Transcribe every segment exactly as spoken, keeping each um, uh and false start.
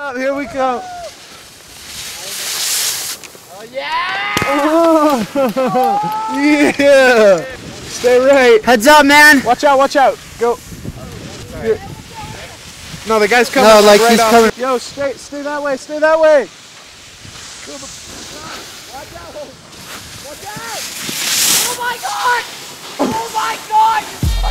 up, here we go. Oh, yeah! Oh, yeah! Stay right. Heads up, man. Watch out, watch out. Go. Here. No, the guy's coming. No, like right he's off. coming. Yo, stay, stay that way, stay that way. Watch out! Watch out! Oh my god! Oh my god!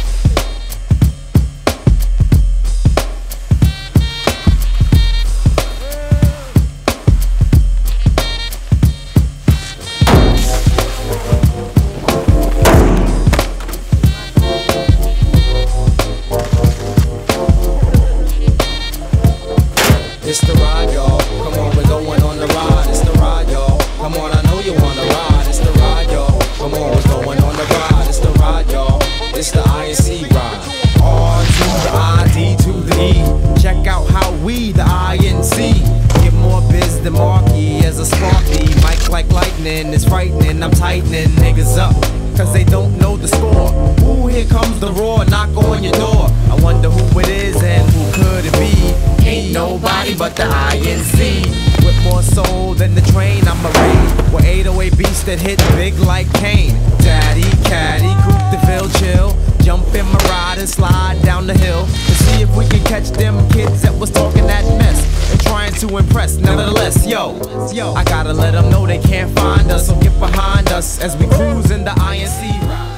It's the ride, y'all. Come on, we're going on the ride. It's the ride, y'all. Come on, I know you wanna ride. It's the ride, y'all. Come on, we're going on the ride. It's the ride, y'all. It's the I N C ride. R to the I, D to the E. Check out how we, the I N C, get more biz than Marky as a Sparky. Mike like lightning is frightening. I'm tightening niggas up, cause they don't know the score. Ooh, here comes the roar, knock on your door. I wonder who it is and who could it be? Ain't nobody but the I N C. With more soul than the train, I'm a raid. We're eight oh eight beats that hit big like Kane. Daddy, caddy, coupe de ville, chill. Jump in my ride and slide down the hill to see if we can catch them kids that was talking that mess and trying to impress. Nevertheless, yo, yo, I gotta let them know they can't find us. So get behind us as we cruise in the I N C ride.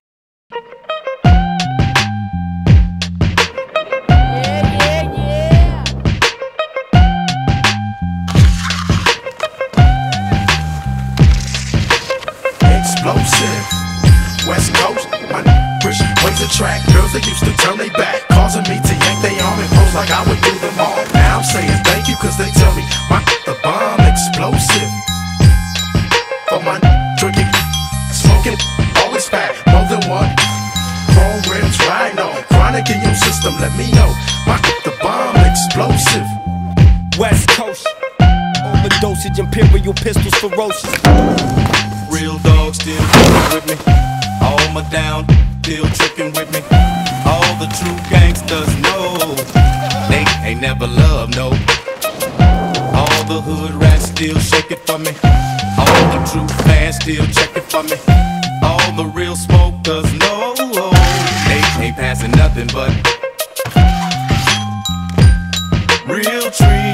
Explosive, West Coast, my push ways to track. Girls that used to turn they back, causing me to yank they arm and pose like I would do them all. Now I'm saying thank you cause they tell me my the bomb explosive. For my drinking, smoking, always pack, more than one. Chrome rims, rhino, chronic in your system, let me know. My the bomb explosive. West Coast, overdosage, imperial pistols ferocious. Real dogs still tricking with me. All my down, still tricking with me. All the true gangsters know they ain't never loved, no. All the hood rats still shake it for me. All the true fans still check it for me. All the real smokers know they ain't passing nothing but real trees.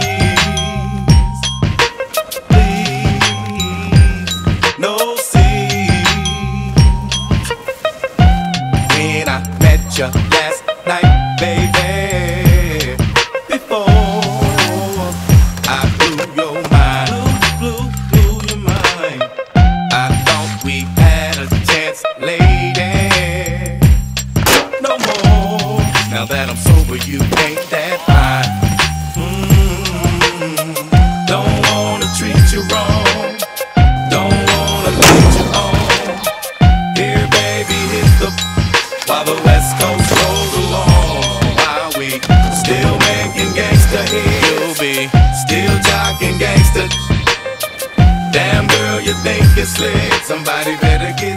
Last night, baby, before I blew your mind, blew, blew, blew your mind. I thought we had a chance, lady. No more. Now that I'm sober, you ain't that fine. Mm-hmm. Don't wanna treat you wrong. Don't wanna lead you on. Here, baby, hit the while the West Coast rolls along, while we still making gangsta hits, you'll be still jocking gangsta. Damn girl, you think it's slick? Somebody better get